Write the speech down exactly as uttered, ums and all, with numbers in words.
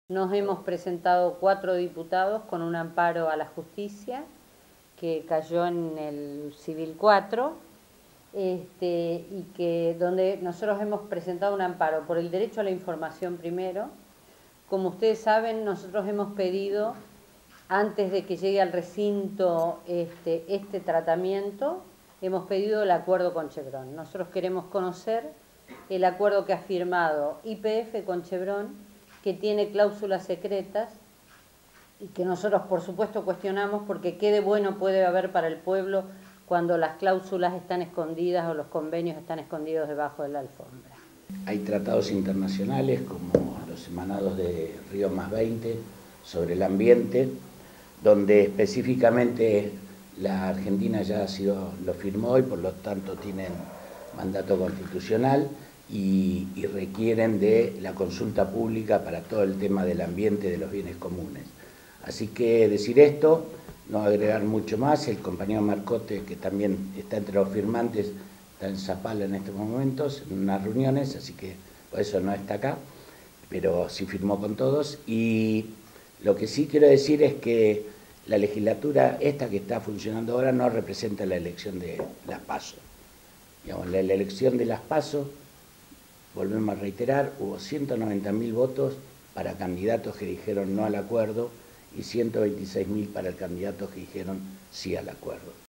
Nos hemos presentado cuatro diputados con un amparo a la justicia que cayó en el Civil cuatro, este, y que donde nosotros hemos presentado un amparo por el derecho a la información primero. Como ustedes saben, nosotros hemos pedido, antes de que llegue al recinto este, este tratamiento, hemos pedido el acuerdo con Chevron. Nosotros queremos conocer el acuerdo que ha firmado Y P F con Chevron, que tiene cláusulas secretas y que nosotros por supuesto cuestionamos, porque qué de bueno puede haber para el pueblo cuando las cláusulas están escondidas o los convenios están escondidos debajo de la alfombra. Hay tratados internacionales como los emanados de Río más veinte sobre el ambiente, donde específicamente la Argentina ya ha sido, lo firmó y por lo tanto tienen mandato constitucional y, y requieren de la consulta pública para todo el tema del ambiente y de los bienes comunes. Así que decir esto, no agregar mucho más. El compañero Marcote, que también está entre los firmantes, está en Zapala en estos momentos, en unas reuniones, así que por eso no está acá, pero sí firmó con todos. Y lo que sí quiero decir es que la legislatura esta que está funcionando ahora no representa la elección de las PASO. Digamos, la, la elección de las PASO, volvemos a reiterar, hubo ciento noventa mil votos para candidatos que dijeron no al acuerdo y ciento veintiséis mil para candidatos que dijeron sí al acuerdo.